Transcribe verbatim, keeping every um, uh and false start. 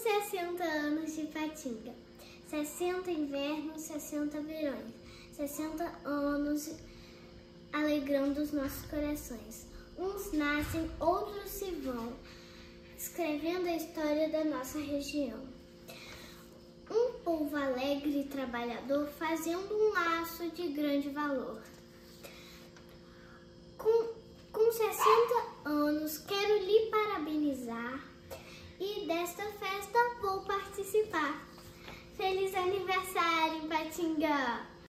sessenta anos de Ipatinga, sessenta invernos, sessenta verões, sessenta anos alegrando os nossos corações. Uns nascem, outros se vão, escrevendo a história da nossa região. Um povo alegre e trabalhador, fazendo um laço de grande valor. Com, com sessenta anos, quero lhe parabenizar e desta festa vou participar. Feliz aniversário, Ipatinga!